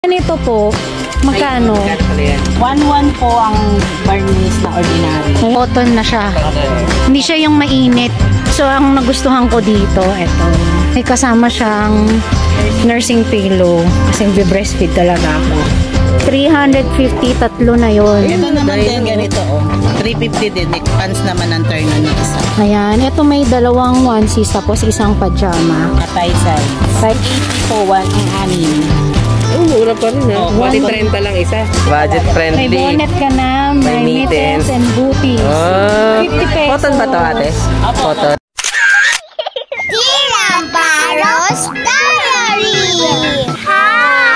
Ganito po, magkano? 1-1 po ang barniz na ordinary. Cotton na siya. Hindi siya yung mainit. So, ang nagustuhan ko dito, eto. May kasama siyang nursing pillow. Kasi breastfeed talaga ako. 350, tatlo na yon. Ito naman din ganito, oh. 350 din. Pants naman ang turn ng isa. Ayan, ito may dalawang onesies tapos isang pajama. Matay size. 580 po, 1 ang anim. Mura pa rin ha. 130 lang isa. Budget friendly. May bonnet ka na, may mittens and booties. 50 pesos. Cotton ba to ate? Cotton. Tina Barros Diary! Hi!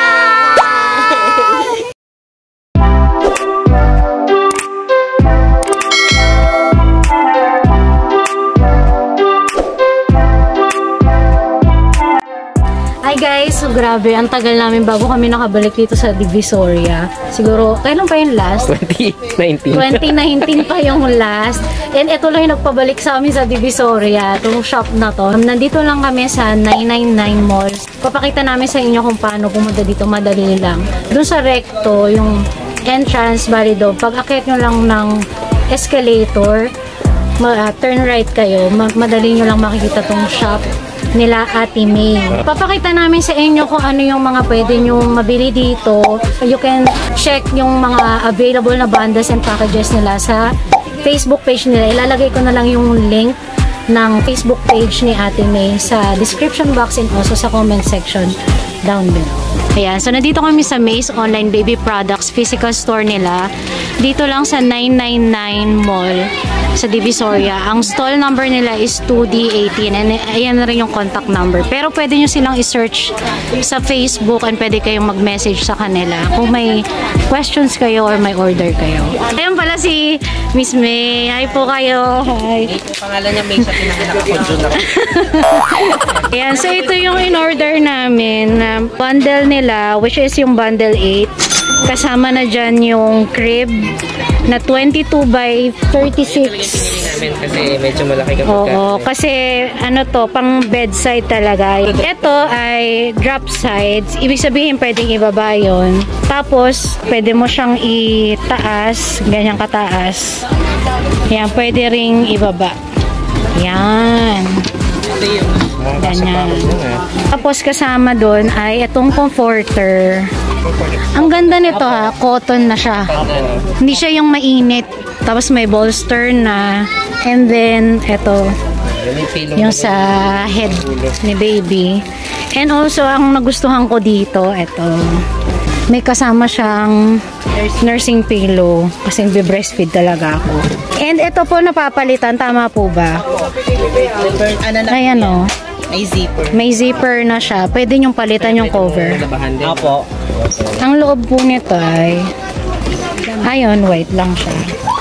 Hi guys, so grabe, ang tagal namin bago kami nakabalik dito sa Divisoria. Siguro, kailan pa yung last? 2019. 2019 pa yung last. And ito lang yung nagpabalik sa amin sa Divisoria, itong shop na to. Nandito lang kami sa 999 Malls. Papakita namin sa inyo kung paano pumunta dito, madali lang. Doon sa Recto, yung entrance, balido, pag akit nyo lang ng escalator, turn right kayo, madali nyo lang makikita tong shop nila Ate May. Papakita namin sa inyo kung ano yung mga pwede nyo mabili dito. You can check yung mga available na bundles and packages nila sa Facebook page nila. Ilalagay ko na lang yung link ng Facebook page ni Ate May sa description box and also sa comment section down below. Ayan, so nandito kami sa May's Online Baby Products physical store nila. Dito lang sa 999 Mall sa Divisoria. Ang stall number nila is 2D18 and ayan na rin yung contact number. Pero pwede nyo silang i-search sa Facebook and pwede kayong mag-message sa kanila kung may questions kayo or may order kayo. Ayan pala si Miss May. Hi po kayo. Hi. Pangalan niya May, siya pinanganak ako dun ako. Ayan, so ito yung in-order namin na bundle nila, which is yung bundle 8. Kasama na dyan yung crib na 22 by 36. Namin kasi medyo malaki kapag Oo, kasi ano to, pang bedside talaga. Ito ay drop sides. Ibig sabihin pwedeng ibaba yun. Tapos, pwede mo siyang itaas, ganyan kataas. Yan, pwede ring ibaba. Yan. Ganyan. Tapos kasama doon ay itong comforter. Ang ganda nito ha, cotton na siya. Hindi siya yung mainit. Tapos may bolster na. And then, ito, yung sa head ni baby. And also, ang nagustuhan ko dito, ito, may kasama siyang nursing pillow. Kasi breastfeed talaga ako. And ito po napapalitan, tama po ba? Ayan o. May zipper. May zipper na siya. Pwede nyong palitan yung cover. Opo. Ang loob po nito ay ayun, white lang siya.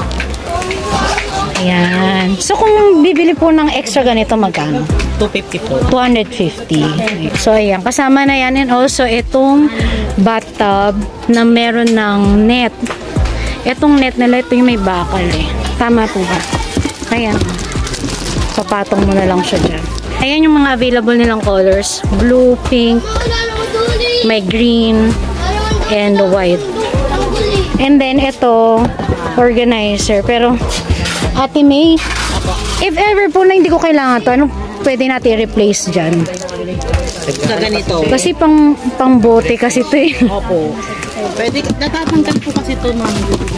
Ayan. So, kung bibili po ng extra ganito, magkano? 250 po. 250. So, ayan. Kasama na yan. And also, itong bathtub na meron ng net. Itong net nila, ito yung may bakal eh. Tama po ba? Ayan. Papatong mo na lang siya dyan. Ayan yung mga available nilang colors. Blue, pink, may green, and white. And then, ito, organizer. Pero, Ate May, if ever po na hindi ko kailangan to, ano pwede natin i-replace dyan? Sa ganito. Kasi pang bote kasi ito eh. Opo. Pwede, natatanggal po kasi ito, ma'am.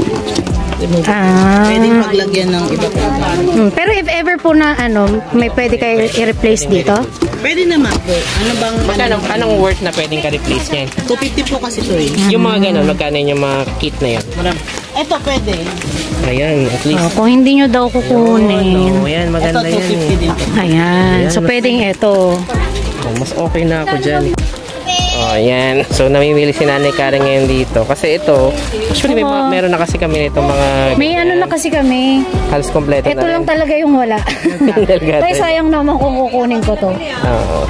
Pwede paglagyan ng iba po. Pero if ever po na may pwede kayo i-replace dito? Pwede naman po. Ano bang... Anong worth na pwedeng ka-replace niyan? 250 po kasi ito eh. Yung mga gano'n, magkano yung mga kit na yan? Ito pwede. Ayan, at least. Kung hindi nyo daw kukunin. Ayan, maganda Ito 250 din po. Ayan. So, pwedeng ito. Mas okay na ako dyan. Ayan. So, namimili si Nanay Karen ngayon dito. Kasi ito, actually, meron na kasi kami nito mga... May ano na kasi kami. Halos kompleto na Ito lang talaga yung wala. Tay, sayang naman kung kukunin ko to. Oo.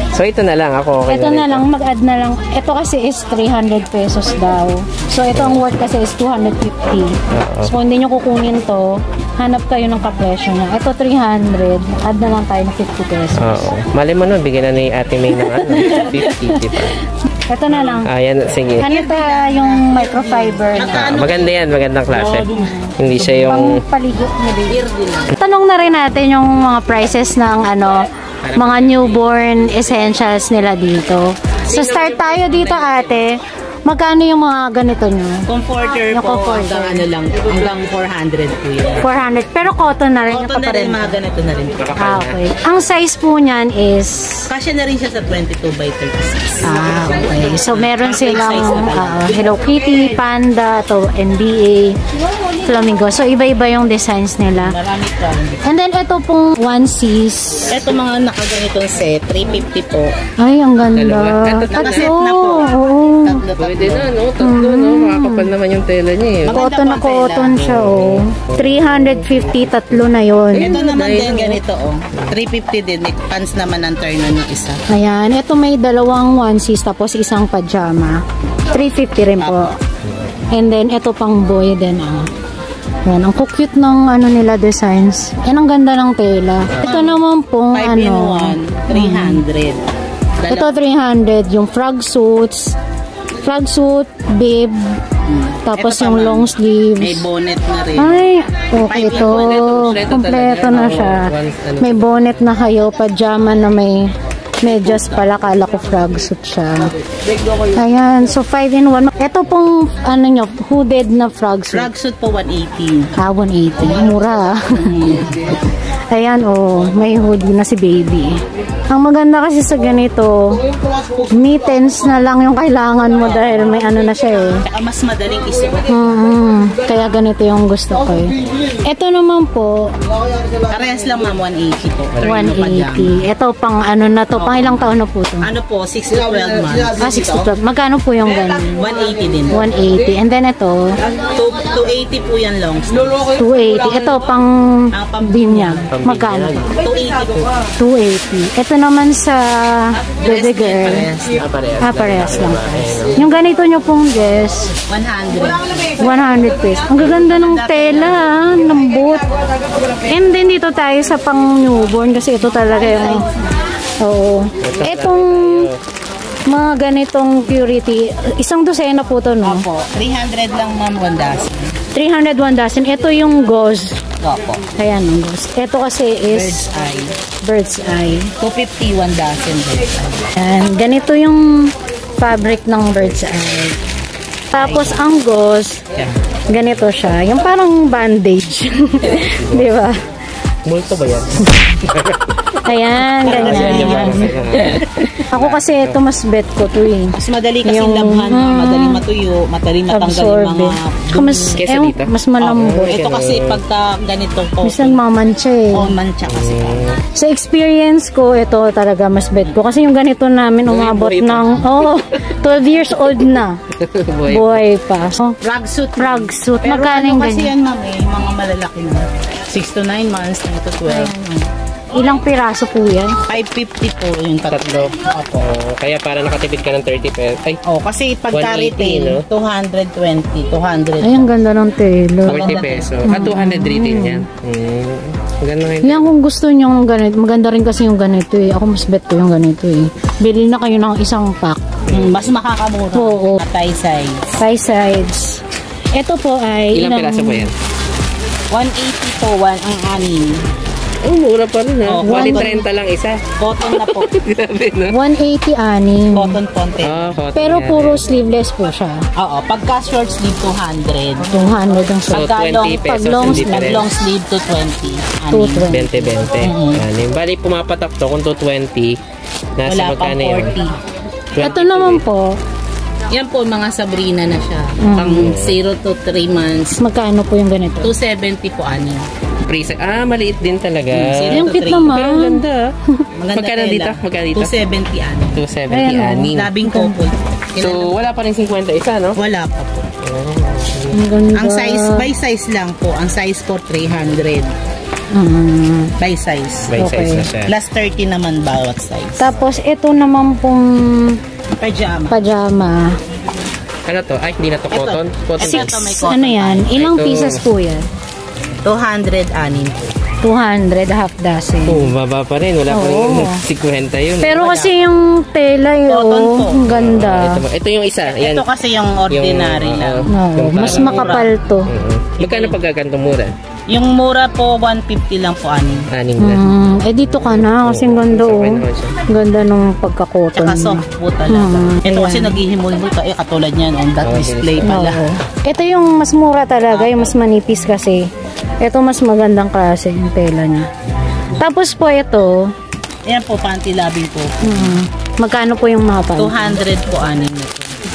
So, ito na lang ako. Okay Ito na lang, mag-add na lang. Ito kasi is 300 pesos daw. So, ito ang worth kasi is 250. So, kung hindi nyo kukunin to, hanap kayo ng kapresyo niya. Ito 300, add na lang tayo ng 50 pesos. Oo. Mali mo nun, bigyan na ni Ate May ng 50, diba? Ito na lang. Ayan, sige. Ano pa yung microfiber na? Maganda yan, magandang klase. Hindi siya yung... Pang paligo ni baby. Tanong na rin natin yung mga prices ng mga newborn essentials nila dito. So start tayo dito, ate. Magkano yung mga ganito nyo? Comforter Yung po, comforter. hanggang 400 po yun. 400. Pero cotton na rin. Cotton na rin, mga ganito na rin. Okay. Ang size po niyan is... Kasya na rin siya sa 22 by 36. Okay. So, meron silang Hello Kitty, Panda, to NBA, Flamingo. So, iba-iba yung designs nila. Marami pa. And then, ito pong onesies. Ito mga nakaganitong set, 350 po. Ay, ang ganda. Ito, nakaset na po. Oo. Tatlo. Pwede na, no? Tatlo, no? Makakapal naman yung tela niya, eh. Cotton na cotton siya, oh. 350, tatlo na yon. Ito naman din ganito, oh. 350 din. Pants naman ang turn ng isa. Ayan, ito may dalawang onesies tapos isang pajama. 350 rin po. And then, ito pang boy din, ah. Yan, ang cute ng nila designs. Yan, ang ganda ng tela. Ito naman pong 5 in 1, 300. Ito 300, yung frog suits, bib, tapos Ito yung pa, long May sleeves. bonnet na rin. Ay, okay ito. Kompleto na siya. May bonnet na kayo, pajama na may medyas pala, kala ko frog suit siya. Ayan, so 5 in 1. Ito pong, hooded na frog suit. Frog suit po 180. 180. Mura. Ayan, may hoodie na si baby. Ang maganda kasi sa ganito, mittens na lang yung kailangan mo dahil may na siya eh. Saka mas madaling isuot. Kaya ganito yung gusto ko eh. Ito naman po, Parehas lang ma'am, 180 po. 180. Ito pang na to, pang ilang taon na po to? Ano po, 6 to 12 months. 6 to 12. Magkano po yung ganun? 180 din. 180. And then ito, 280 po yan long sleeve. 280. Ito pang binyag. Magkano? 280 po. 280. Ito naman sa baby girl. Parehas lang. Yung ganito nyo pong dress, 100. 100 pesos. Ang gaganda ng tela, lambot. And then dito tayo sa pang newborn kasi ito talaga yung Itong mga ganitong purity, isang dosena po to, no? Opo, 300 lang ma'am, 1 dozen. 300 1 dozen. Ito yung gauze. Opo. Ayan ang gauze. Ito kasi is bird's eye. 250, 1 dozen bird's eye. And ganito yung fabric ng bird's eye. Tapos ang gauze, ganito siya. Yung parang bandage. Di ba? Multo ba yan? Ayan, ganyan. Ako kasi ito mas bet ko to eh. Mas madali kasi labhan, madali matuyo, madali matanggal yung mga mas malambot. Ito kasi pagka ganito po. Minsan mamantsa eh. Mancha kasi. Sa experience ko, ito talaga mas bet ko. Kasi yung ganito namin umabot ng 12 years old na. Boy pa. Frog suit. Frog suit. Pero magkano ano kasi ganyan? yan ma'am mga malalaki na. 6 to 9 months, 9 to 12. Ilang piraso po yan? 550 po yung tatlo. Opo. Kaya para nakatipid ka ng 30 pesos. Ay, kasi pagka 180, retail, no? 220, 200. Ay, ang ganda ng tela. 40 pesos. 200 retail yan. Maganda nga Yan kung gusto nyo ng ganito. Maganda rin kasi yung ganito eh. Ako mas bet ko yung ganito eh. Bili na kayo ng isang pack. Mas makakamura. Oo. Thigh size. Thigh sides. Ito po ay... Ilang piraso po yan? 180 po, ang anin. Oh, mura pa rin ha. 130 lang isa. Cotton na po. Grabe, no? 180 anim. Cotton content. Cotton Pero yan. puro sleeveless po siya. Oo, pagka short sleeve 200. 200 ang So, sa Pagka 20 pesos long yung difference. long sleeve to 20. 20-20. Bali, pumapatak to kung 220. Nasa Wala pang magkano yun? 40. Ito naman po, Yan po, mga Sabrina na siya. Pang 0 to 3 months. magkano po yung ganito? 270 po, ani. Maliit din talaga. Yung cute Pero ang naman. ganda. Maganda Magkano tela. dito? Magkano dito? 270, ani. 270 Ayan, anin. Labing couple. So, wala pa rin 50 isa, no? Wala pa po. Ang ganda. Ang size, by size lang po. Ang size po, 300. By size. By size na siya. Plus 30 naman bawat size. Tapos, ito naman pong pajama. Ano to? Ay, hindi na to cotton. Cotton Six. yan. May cotton Ano yan? Ilang Ito. pieces po yan? 200 anin. 200, half dozen. Oh, baba pa rin. Wala pa rin Oo. 50 yun. Pero kasi yung tela Cotton po. ang ganda. Ito yung isa. Yan. Ito kasi yung ordinary lang. No, mas parang makapal to. Magkano pagkagantong mura? Yung mura po, 150 lang po anin. Anim na. Dito ka na kasi ang ganda Okay naman siya. Ganda nung pagkakoton. Tsaka soft po talaga. Ito kasi ayan. naghihimol-himol ka. Katulad yan, on that display pala. Oo. Ito yung mas mura talaga, yung mas manipis kasi. Ito mas magandang klase yung tela niya. Tapos po ito, Ayan po, panty labing po. magkano po yung mga pan? 200 po anin nito.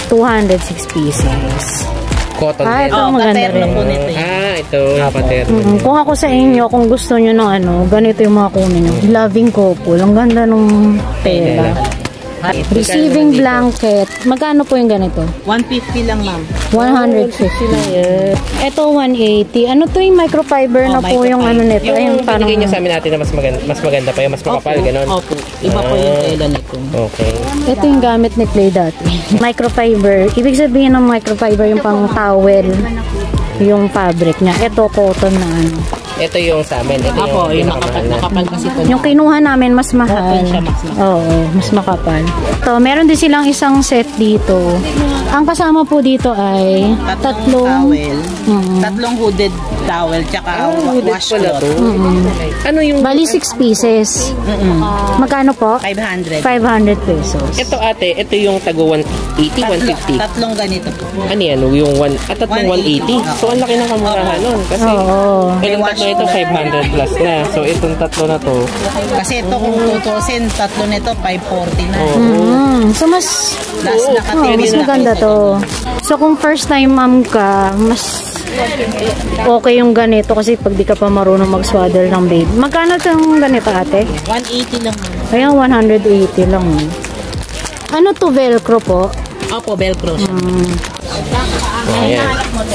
206 pieces. Cotton Ah, din. ito maganda paterno rin. po nito. Ito yung paterno. Kung ako sa inyo, kung gusto nyo ng ganito yung mga kunin nyo. Loving couple. Ang ganda nung tela. Receiving blanket. Magkano po yung ganito? 150 lang, ma'am. 150 lang yan. Ito 180. Ano to yung microfiber na po yung ano nito? Yung Ayun, parang binigay niyo sa amin natin na mas maganda pa yung mas makapal, gano'n. Opo. Iba po yung tela nito. Okay. ito yung gamit ni Clay dati. Microfiber. Ibig sabihin ng microfiber yung pang towel. Yung fabric niya. Ito cotton na ano. Ito yung sa amin. Ito Opo, yung pinakamahal na. makapal kasi ito. Yung kinuha namin mas mahal. Cotton siya, mas mahal. Oo, mas makapal. Ito, meron din silang isang set dito. Ang kasama po dito ay Tatlong towel. Mm. Tatlong hooded towel. Tsaka washcloth. Ano yung... Bali 6 pieces. Magkano po? 500. 500 pesos. Ito ate, ito yung tago 180, 150. Tatlong ganito po. Ano yan? Yung tatlong 180. So, ang laki ng kamurahan nun. Kasi, Oo. ilang tatlo ito, 500 plus na. So, itong tatlo na to. Kasi ito kung tutusin, tatlo nito, 540 na. So, mas Last na mas maganda to. So, kung first time ma'am ka, mas okay yung ganito kasi pag di ka pa marunong mag-swaddle ng baby. Magkano itong ganito ate? 180 lang. Ayan, 180 lang. Ano to, velcro po? Opo, velcro siya. Ayan.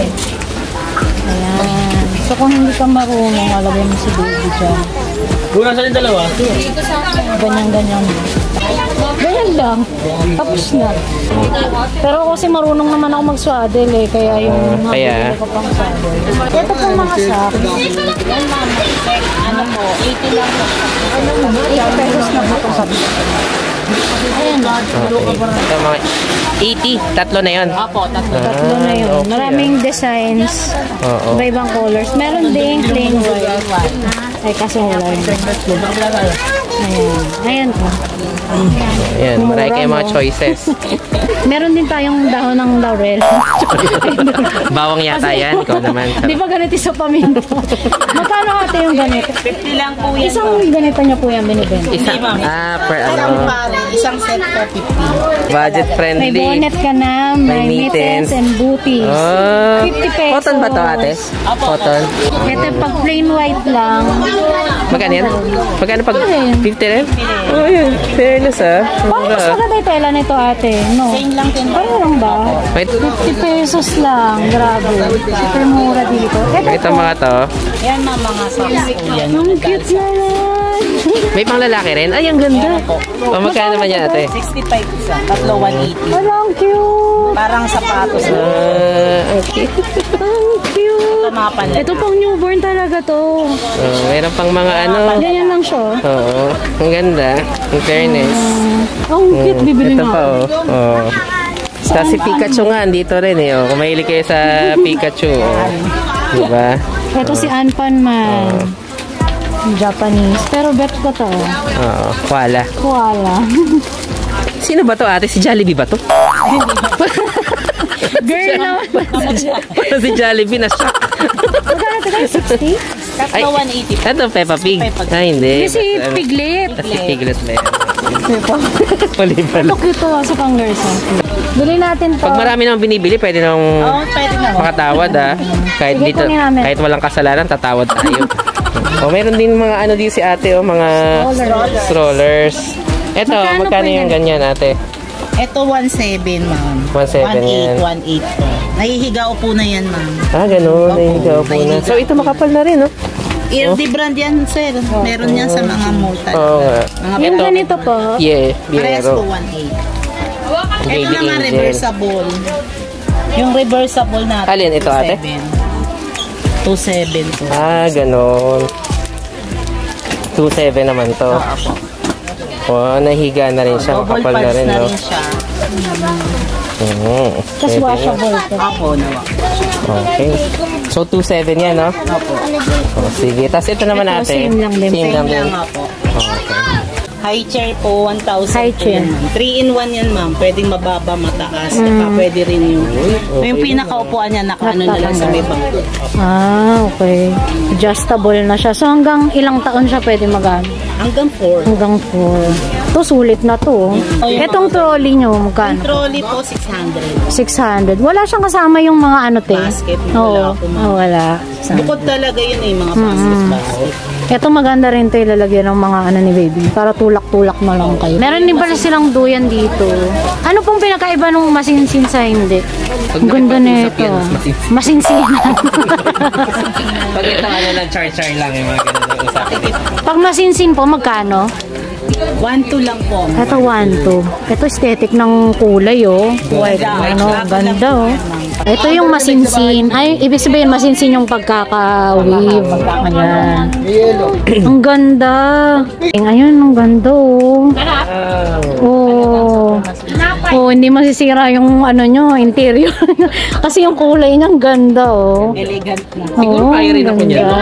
Ayan. So, kung hindi ka marunong, alagay mo si baby dyan. Guna sa dalawa? Ganyan-ganyan. Ganyan lang. Tapos na. Pero kasi marunong naman ako mag-swaddle eh. Kaya yung kaya? ko pang swaddle. Ito pong mga sack. Yan, ma'am. Ano po, 80 lang po. 80 pesos na po ito. Ayan. Ito mga 80. Tatlo na yun. Opo, tatlo. Tatlo na yun. Maraming designs. Oo. Iba-ibang colors. Meron ding plain white. Ay, kaso wala yun. Ayan. Ayan po. Ayan. Marami Mura, kayong mga no? choices. Meron din tayong dahon ng laurel. Bawang yata yan. Ikaw naman. Di ba ganito sa paminto? Magkano ate yung ganito? 50 lang po yan. Isang ganito niya po yung binibenta. Isa. Hindi, ma'am. Per Isang ano. pare, isang set po, 50. Budget May friendly. bonnet ka na, may May mittens. mittens and booties. Oh. 50 pesos. Cotton ba to ate? Cotton. Ito pag plain white lang. Magkano yan? Magkano pag Ayun. 50 rin? Oh, yun. Fairness ah. Parang mas Mura. maganda yung tela nito ate. No? Same lang din. Paano lang ba? Wait. 50 pesos lang. Grabe. Super mura dito. Ito mga to. Yan, ma'am, mga socks po yan. Ang cute naman. May pang lalaki rin? Ay, ang ganda. O, magkano naman yan ate? 65 isa. Tatlo, 180. Wala, ang cute. Parang sapatos na. Okay. Ang cute. Ito mga panlat. Ito pang newborn talaga to. So, mayroon pang mga ano. Ganyan lang siya. Oo. Ang ganda. In fairness. Ang cute. Bibili Ito nga pa ako. oh. Oh. Tapos si Pikachu nga, andito rin eh. Oh. Kung mahilig kayo sa Pikachu. Oh. Diba? Ito si Anpan man. Japanese. Pero bet ko to. Oo. Koala. Koala. Sino ba to ate? Si Jollibee ba to? Girl na. Parang si Jollibee na siya. Magkano ito kayo? 60? Tatlo, 180. Ito, Peppa Pig. Ay, hindi. Kasi Piglet. Kasi Piglet ba yan? Peppa. Mali pala. Ito cute to sa kangaroo. Bili natin to. Pag marami naman binibili, pwede nang Oo, pwede na. makatawad ah. Kahit Sige, dito, kunin namin. kahit walang kasalanan, tatawad tayo. O, meron din mga ano dito si ate, oh, mga strollers. Ito, Magkano magkano po yung yan? ganyan ate? Ito, 1.7, ma'am. 1.7 yan. 1.8 po. Nahihiga upo na yan, ma'am. Ah, ganun. Opo, Nahihigaw po na. nahihiga So, ito makapal na rin, oh. Early brand yan, sir. Meron yan sa mga mall talaga. Oo nga. Mga Yung ganito po. Yeah, parehas po Biero. 1.8. Ito Baby naman Angel. reversible. Yung reversible natin. Alin, ito, ate? 2.7 po. Ganon. 2.7 naman to. Opo. Wow, nahiga na rin siya. Double Kapal na parts rin, na no? rin siya. Tapos washable po. Opo, nawa. Okay. So, 2.7 yan, no? Opo. Oh, sige. Tapos ito naman Ito, ate. same lang din. Same lang din. Lang nga po. Okay. High chair po, 1,000 High po chair. yan, ma'am. 3-in-1 yan, ma'am. Pwedeng mababa, mataas. Saka pwede rin yung... Yung pinakaupuan niya, nakaano na lang sa may bangko. Okay. Adjustable na siya. So, hanggang ilang taon siya pwede magamit? Hanggang 4. Hanggang 4. Ito, sulit na to. Itong trolley nyo, Yung magkano? trolley po, 600. 600. Wala siyang kasama yung mga ano, te? Basket, Oo. wala po, ma'am. Wala. Bukod talaga yun eh, mga basket. Ito maganda rin ito ilalagyan ng mga ano ni baby. Para tulak-tulak na lang kayo. Meron din pala silang duyan dito. Ano pong pinakaiba nung masinsin sa hindi? Ang ganda na ito. Masinsinan. Pag ito ano lang, char-char lang yung mga ganun ang usapan. Pag masinsin po, magkano? 1-2 lang po. Ito 1-2. Ito aesthetic ng kulay oh. White, ano, ganda oh. Ito yung masinsin. Ay, ibig sabihin masinsin yung pagkaka-weave. Ayan. Ang ganda. Ayun, ang ganda oh. Oh. Oh, hindi masisira yung ano nyo, interior. Kasi yung kulay niya ang ganda oh. Elegant na. Siguro kaya rin ako niya.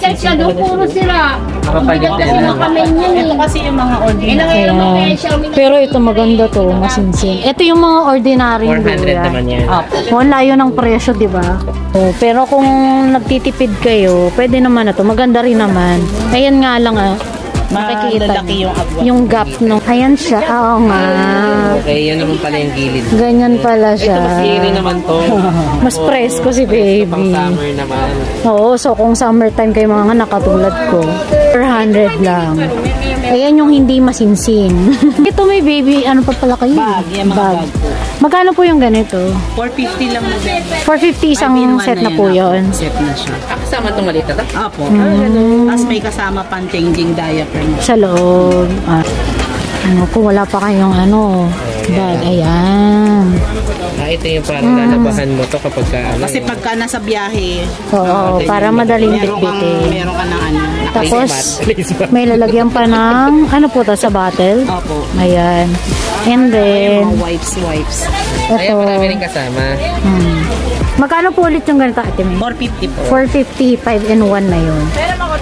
Makapalit din na. Ito kasi yung mga ordinary. Ayan. Pero ito maganda to, masinsin. Ito yung mga ordinary 400 naman yan. Oh, layo ng presyo, di ba? Oh, pero kung nagtitipid kayo, pwede naman na to. Maganda rin naman. Ayan nga lang makikita Malalaki yung agwa. yung gap nung. Ayan siya. Oo nga. Okay, yun naman pala yung gilid. Ganyan pala Ito siya. mas airy naman to. Mas presko si Pang baby. summer naman. Oo, so kung summertime kayo mga nakatulad ko, 400 lang. Ayan yung hindi masinsin. Ito may baby, ano pa pala kayo? Bag, yan mga bag po. Magkano po yung ganito? 450 lang na din. 450 isang set na po yun. Set na siya. Kasama itong malita to? Apo. Tapos may kasama pang changing diaper mo. Sa loob. Ano kung wala pa kayong ano, bag. Ayan. Ito yung parang lalabahan mo to kapag ka, ano, Kasi pagka nasa biyahe, Oo, para madaling meron bitbitin. ka ng ano. Tapos, Placemat. may lalagyan pa ng, ano po to, sa bottle? Opo. Ayan. And then, Mga wipes. Ayan, ito. marami rin kasama. Magkano po ulit yung ganito, Ate May? 450 po. 450, 5 in 1 na yun.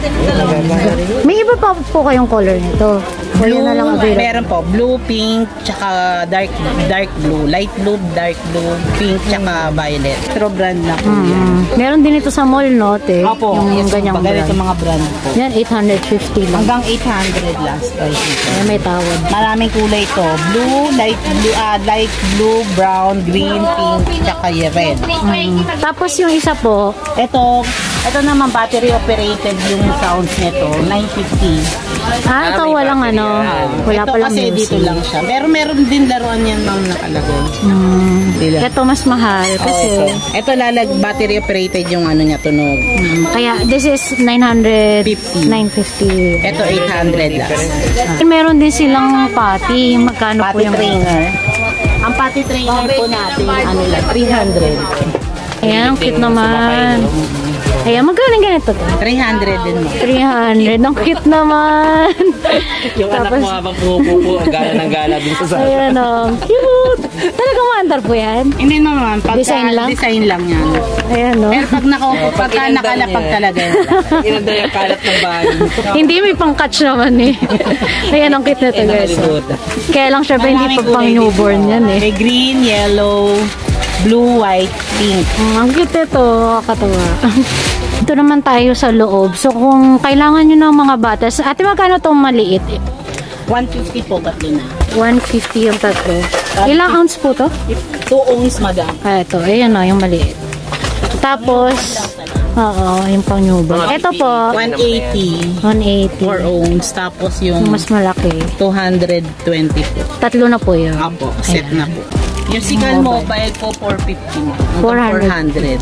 May iba pa po kayong color nito. O yun na lang available. Meron po. Blue, pink, tsaka dark blue. Light blue, dark blue, pink, tsaka violet. Pero brand na po yan. Meron din ito sa mall, no, te? Opo. Yung ganyang Pag ganito brand. mga brand po. Yan, 850 lang. Hanggang 800 last price nito. Ayan, may tawad. Maraming kulay to. Blue, light blue, brown, green, pink, tsaka red. Tapos yung isa po, Ito naman battery operated yung sounds nito, 950. ito walang ano, wala Ito palang kasi dito music. lang siya. Pero meron din laruan yan ma'am nakalagay. Dila. Ito mas mahal kasi, Ito battery operated yung ano niya tunog. kaya this is 900, 50. 950. Ito 800 lang. Meron din silang pati, magkano po Pati yung trainer. Ang pati trainer po natin, ano lang, 300. Ayan, ang cute naman. Ayan, magkano ganito to? 300 din mo. 300, ang cute naman. Yung anak mo habang pumupupo, gala ng gala din sa sala. Ayan o, cute. Talagang maandar po yan. Hindi naman, pagka Design lang? design lang yan. Ayan o. Pero pag pagka nakalapag talaga yan. Inanda yung kalat ng bahay. Hindi, may pang-catch naman eh. Ayan, ang cute nito guys. Kaya lang syempre hindi pa pang newborn yan eh. May green, yellow, blue, white, pink. Ang cute nito, katawa. Ito naman tayo sa loob. So kung kailangan nyo ng mga batas, ate magkano itong maliit? 150 po tatlo na. 150 yung tatlo. Ilang ounce po to? 2 ounce madam. Ito, ayan o, yung maliit. Tapos, oo, yung pang newborn. Ito po, 180. 180. 4 ounce. Tapos yung Yung mas malaki. 220 po. Tatlo na po yun. Apo, set na po. Yung Sical Mobile po, 450. 400.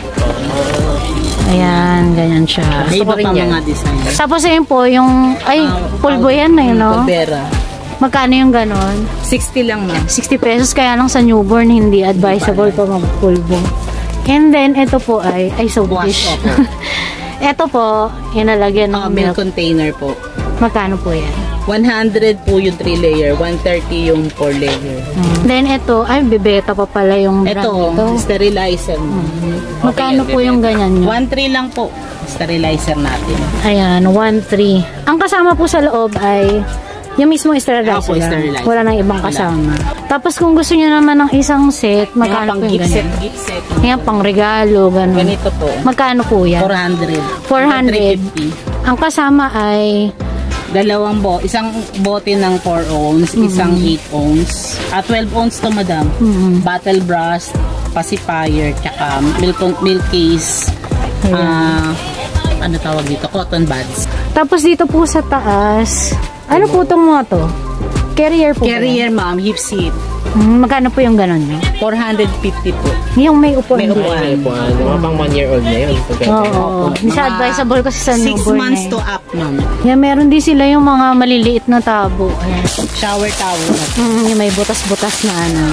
Ayan, ganyan siya. May iba pa mga design. Tapos ayun po, yung, pulbo yan na yun, no? Pulbera. Magkano yung ganon? 60 lang ma'am. 60 pesos, kaya lang sa newborn, hindi advisable pa magpulbo. And then, ito po ay soap dish. Ito po, inalagyan ng Milk milk. container po. Magkano po yan? 100 po yung 3 layer, 130 yung 4 layer. Then ito, ay bibeta pa pala yung brand Ito, nito. sterilizer. Magkano po yung ganyan nyo? 1.3 lang po, sterilizer natin. Ayan, 1.3. Ang kasama po sa loob ay yung mismo sterilizer. Opo, sterilizer. Wala nang ibang kasama. Tapos kung gusto niyo naman ng isang set, magkano po yung gift set, ganyan? gift set. Yan, pang regalo, ganun. Ganito po. Magkano po yan? 400. 400. 350. Ang kasama ay Isang bote ng 4 ounce, isang 8 ounce. 12 ounce to madam. Bottle brush, pacifier, tsaka milk case. Ano tawag dito? Cotton buds. tapos dito po sa taas, ano po itong mga to? Carrier po ba? Carrier ma'am, hip seat. Magkano po yung ganon nyo? 450 po. Yung may upuan. May dito. upuan. Ano po, mga pang 1 year old na yun. Oo. Hindi siya advisable kasi sa 6 newborn months eh. to up ma'am. Yan, meron din sila yung mga maliliit na tabo. Ayan. Shower towel. Yung may butas-butas na ano.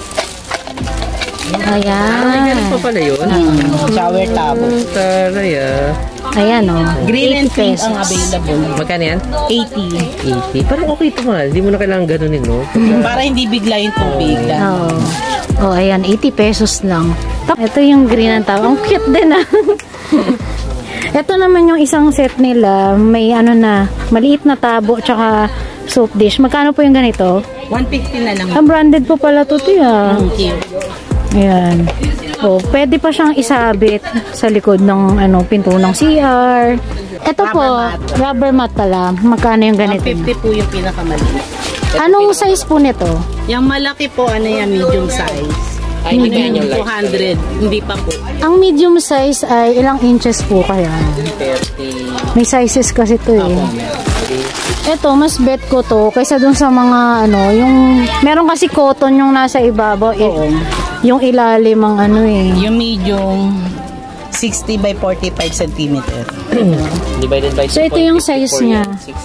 May ganun Ayan. pa pala yun. Shower towel. Taray Ayan o. Green and 80 pink pesos. ang available. Magkano yan? 80. 80. Parang okay ito mahal. Hindi mo na kailangan ganunin, no? Para hindi bigla yung tubig. Oo. Oh, ayan. 80 pesos lang. Ito yung green ang tawag. Ang cute din ah. Ito naman yung isang set nila. May ano na, maliit na tabo tsaka soap dish. Magkano po yung ganito? 150 na lang. Ang branded po pala to ah. Thank you. Ayan. Oh, pwede pa siyang isabit sa likod ng ano, pinto ng CR. Ito po, rubber mat pala. Magkano yung ganito? 150 po yung pinakamaliit. Anong size po nito? Yung malaki po, ano yan, medium size. Ay, hindi yan yung 200. Hindi pa po. Ang medium size ay ilang inches po kaya? 30. May sizes kasi to eh. Ito, mas bet ko to kaysa dun sa mga ano, yung meron kasi cotton yung nasa ibabaw eh. Yung ilalim ang ano eh. Yung medium, 60 by 45 cm. Divided by So, ito yung size niya.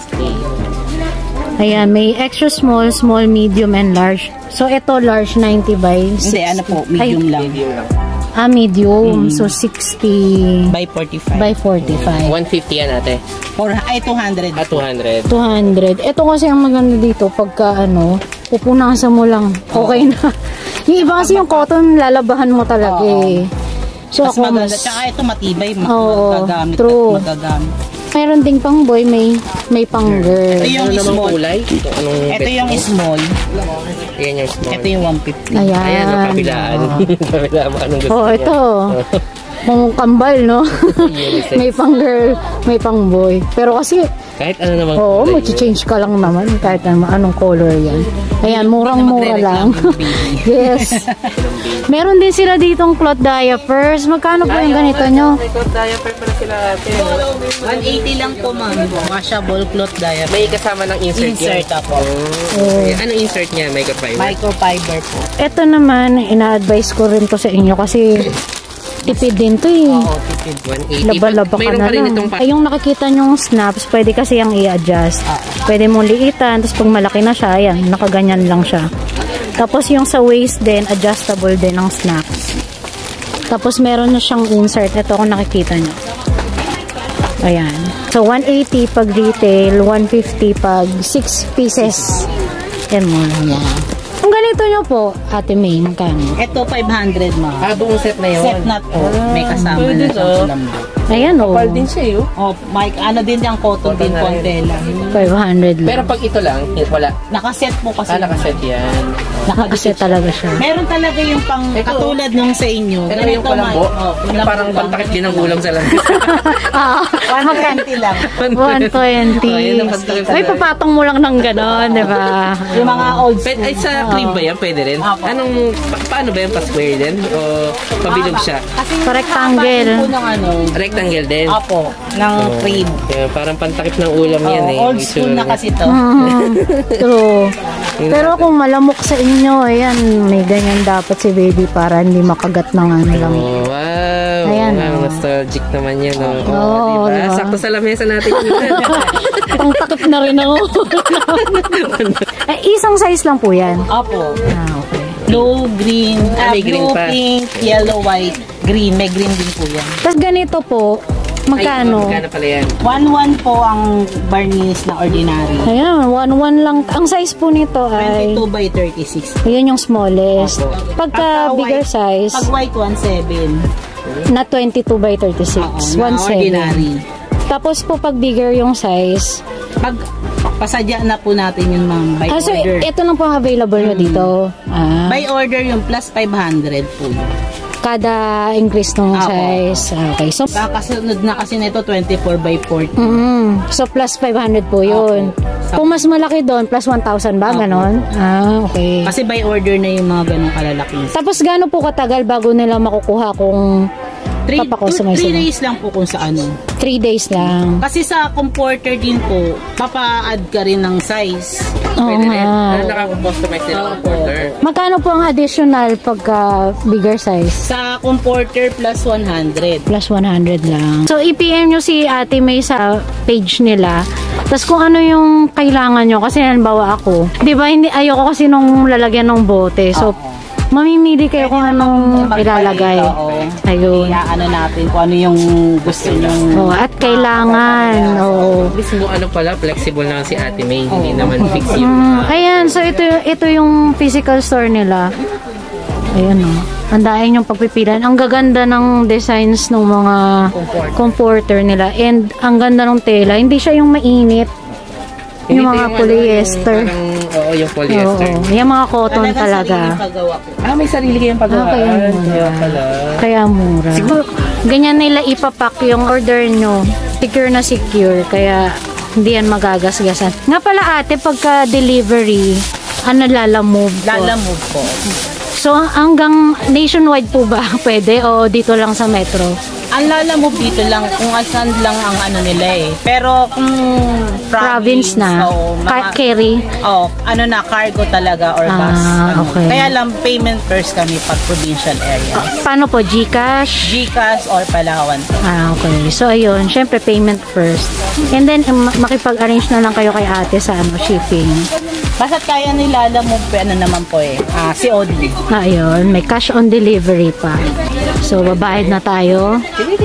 60. Ayan, may extra small, small, medium, and large. So, ito large 90 by 60. Hindi, ano po, medium lang. Medium. So, 60 By 45. by 45. 150 yan ate. 200. 200. 200. Ito kasi ang maganda dito, pagka ano, pupunasan mo lang, okay na. Yung iba kasi yung cotton, lalabahan mo talaga eh. So, Mas ako maganda. mas... Tsaka ito matibay. Oo, Magagamit. true. Magagamit. Mayroon ding pang boy, may pang girl. Ito yung Ano namang small. kulay? Anong Ito yung small. Yan yung small. Ito yung 150. Ayan. Ayan, ang kabilaan. Kabilaan mo anong gusto Oh, niya. ito. Kung kambal, no? May pang girl, may pang boy. Pero kasi, Kahit ano namang oo, kulay. mag-change ka lang naman kahit anong color yan. Ayan, murang-mura lang. Yes. Meron din sila ditong cloth diapers. Magkano po yung ganito nyo? May cloth diaper pala sila ate. 180 lang po, ma'am. Washable cloth diaper. May kasama ng insert yan. Insert ako. Anong insert niya? Microfiber? Microfiber po. Ito naman, ina-advise ko rin to sa inyo kasi tipid din to eh. Oo, tipid. 180. Laba-laba ka Mayroon na pa rin lang. itong Ay, yung nakikita nyong snaps, pwede kasi yung i-adjust. Pwede mong liitan, tapos pag malaki na siya, yan, nakaganyan lang siya. Tapos yung sa waist din, adjustable din ang snaps. Tapos meron na siyang insert. Ito kung nakikita nyo. Ayan. So, 180 pag retail, 150 pag 6 pieces. Yan mo. Kung ganito nyo po, Ate May, magkano? Ito 500, ma'am. buong set na yun. Set na po. May kasama na siyang lambot. Ayan o. Kapal din siya yun. Oh, Mike, ano din yung cotton din na rin. konti lang. 500 lang. Pero pag ito lang, wala. Nakaset po kasi. Nakaset yan. Kasi talaga siya. Meron talaga yung pang Ito. katulad nung sa inyo. Pero yung palambo, yung parang pantakit din ang ulam sa langit. Ah, 120 lang. 120. Ayan, ang pantakip sa Ay, langit. papatong mo lang ng gano'n, di ba? Yung mga old Pwede, ay, sa crib ba yan? Pwede rin? Apo. Anong, paano ba yan? Pa-square din? O pabilog siya? Kasi Rectangle. po ng ano. Rectangle din? Apo, ng crib. Kaya parang pantakip ng ulam yan eh. Old school na kasi to. True. Pero kung malamok sa inyo, ayan, may ganyan dapat si baby para hindi makagat ng ano lang. Oh, wow. Ayan, Wow, oh. nostalgic naman yan. Oh, Oo, diba? diba? Sakto sa lamesa natin yun. Pangtakip na rin ako. Isang size lang po yan. Opo. Okay. Blue, green, may green blue, pa. pink, yellow, white, green. May green din po yan. Tapos ganito po, magkano? Magkano pala yan? 1-1 po ang barniz na ordinary. Ayan, 1-1 lang. Ang size po nito ay, 22 by 36. yun yung smallest. Pagka Pagka bigger white- size, Pag white, 1.7. na 22 by 36. Na 1.7. ordinary. Tapos po pag bigger yung size, Pag pasadya na po natin yun, ma'am, by so order. ito lang po ang available nyo dito. By order yung plus 500 po. Kada increase ng Apo. size. Okay. So, Kasunod na kasi nito 24 by 40. so plus 500 po yun. Apo. Kung mas malaki doon, plus 1,000 ba? Apo. Ganon? Okay. Kasi by order na yung mga ganong kalalaki. Tapos gaano po katagal bago nila makukuha kung 3 papakustomize sila? days lang po kung sa ano. 3 days lang. Kasi sa comforter din po, papa-add ka rin ng size. Oo Pwede rin. nga. Nakaka-customize nila ang order. Magkano po ang additional pagka bigger size? Sa comforter plus 100. Plus 100 lang. So, i-PM nyo si Ate May sa page nila. Tapos kung ano yung kailangan nyo. Kasi halimbawa ako. Di ba, hindi, ayoko kasi nung lalagyan ng bote. So, mamimili kayo kung anong ilalagay. Ayun. Kaya ano natin kung ano yung gusto nyo. Oh, at kailangan. Oo. Mismo ano pala, flexible naman si Ate May. Hindi naman fix yun. Ayan, so ito yung physical store nila. Ayan o. Andain yung pagpipilan. Ang gaganda ng designs ng mga comforter nila. And ang ganda ng tela. Hindi siya yung mainit. Yung mga polyester. Oo, yung polyester. Oo. Yung mga cotton talaga. Sarili paggawa ko. May sarili kayong paggawa. Kaya mura. Kaya mura. Siguro, ganyan nila ipapack yung order nyo. Secure na secure. Kaya, hindi yan magagasgasan. Nga pala ate, pagka delivery, lalamove po? Lalamove po. So, hanggang nationwide po ba pwede? O dito lang sa metro? Ang lalamove dito lang kung asan lang ang ano nila eh. Pero kung Province na? oo, Carry? ano na, cargo talaga or bus. Ano. Okay. Kaya lang payment first kami pag provincial area. Paano po? GCash? GCash or Palawan. Okay. So, ayun. Syempre, payment first. And then, makipag-arrange na lang kayo kay ate sa shipping. Basta't kaya nila alam mo, ano naman po eh, COD. Ayun. May cash on delivery pa. So, babayad na tayo.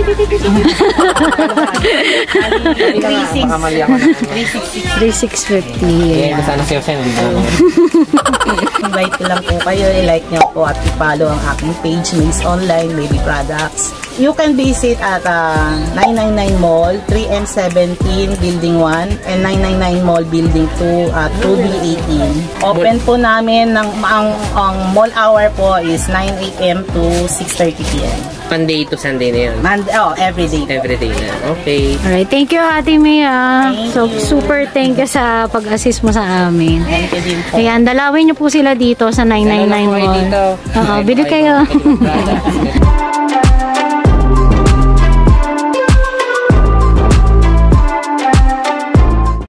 3,650. Yeah, sana siya send dito. Invite ko lang po kayo, i-like nyo po at i-follow ang aking page, Maze Online, Baby Products. You can visit at 999 Mall, 3M17, Building 1, and 999 Mall, Building 2, at 2B18. Open po namin, ang mall hour po is 9 a.m. to 6:30 p.m. Monday to Sunday na yun. Every day. Everyday na. Okay. Alright. Thank you, Ate Mia. So, super thank you sa pag-assist mo sa amin. Thank you din po. Ayan, dalawin niyo po sila dito sa 999 Mall. Oo, bili kayo.